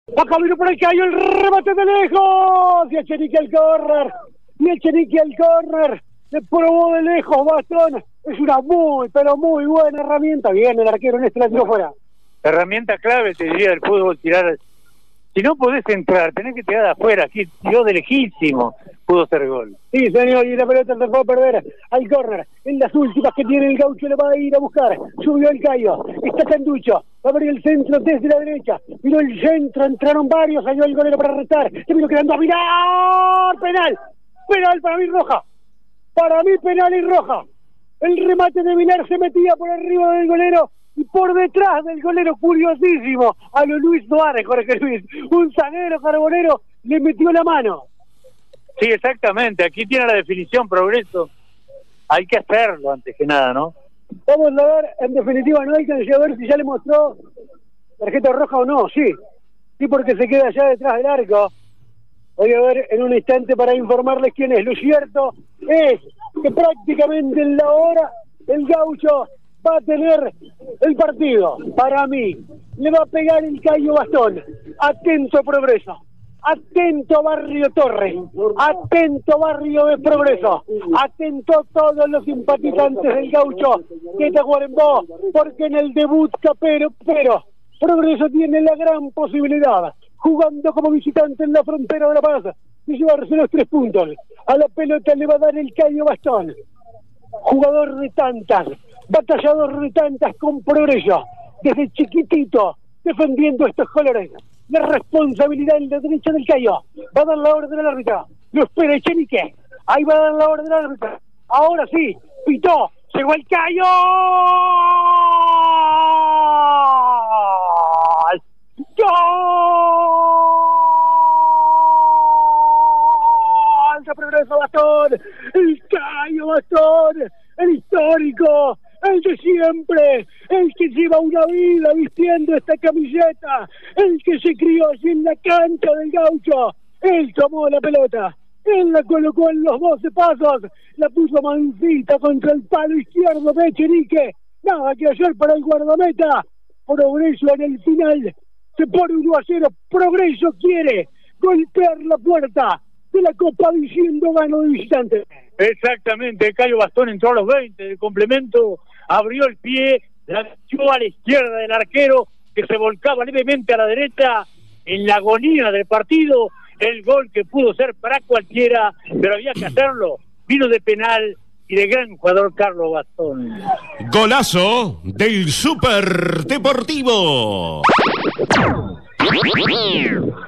Va camino por el Cayo, el remate de lejos. Y Echenique al córner. Se probó de lejos Bastón. Es una muy, pero muy buena herramienta. Bien, el arquero en este la tiró fuera. Herramienta clave, te diría, del fútbol, tirar. Si no podés entrar, tenés que tirar de afuera. Aquí tiró de lejísimo, pudo ser gol. Sí, señor, y la pelota se fue a perder al córner. En las últimas que tiene el Gaucho le va a ir a buscar. Subió el Cayo, está Canducho. Va a abrir el centro desde la derecha. Miró el centro, entraron varios, salió el golero para retar. Se vino quedando a mirar. Penal para mí, roja. Para mí, penal y roja. El remate de Vilar se metía por arriba del golero y por detrás del golero, curiosísimo, a lo Luis Suárez, Jorge Luis. Un zaguero carbonero le metió la mano. Sí, exactamente. Aquí tiene la definición, Progreso. Hay que hacerlo antes que nada, ¿no? Vamos a ver, en definitiva, no hay que a ver si ya le mostró tarjeta roja o no. Sí, porque se queda allá detrás del arco. Voy a ver en un instante para informarles quién es. Lo cierto es que prácticamente en la hora el Gaucho va a tener el partido. Para mí, le va a pegar el Cayo Bastón. Atento Progreso. Atento Barrio Torres. Atento Barrio de Progreso. Atento todos los simpatizantes del Gaucho que te Tacuarembó, porque en el debut capero, pero Progreso tiene la gran posibilidad, jugando como visitante en la frontera de La Paz, de llevarse los 3 puntos. A la pelota le va a dar el Cayo Bastón. Jugador de tantas, batallador de tantas con Progreso, desde chiquitito, defendiendo estos colores. La responsabilidad en la derecha del Cayo. Va a dar la orden al árbitro. Lo espera Echenique. Ahí va a dar la orden al árbitro. Ahora sí, pitó. Llegó el Cayo. ¡Gol! ¡De Progreso Bastón! El Cayo Bastón, el histórico, el de siempre, el que lleva una vida vistiendo esta camiseta, el que se crió allí en la cancha del Gaucho. Él tomó la pelota, él la colocó en los 12 pasos, la puso mansita contra el palo izquierdo de Echenique. Nada que hacer para el guardameta. Progreso en el final se pone 1-0. Progreso quiere golpear la puerta de la Copa diciendo gano de visitante. Exactamente, Cayo Bastón entró a los 20 de complemento, abrió el pie, la echó a la izquierda del arquero, que se volcaba levemente a la derecha en la agonía del partido. El gol que pudo ser para cualquiera, pero había que hacerlo. Vino de penal y de gran jugador Carlos Bastón. Golazo del Super Deportivo.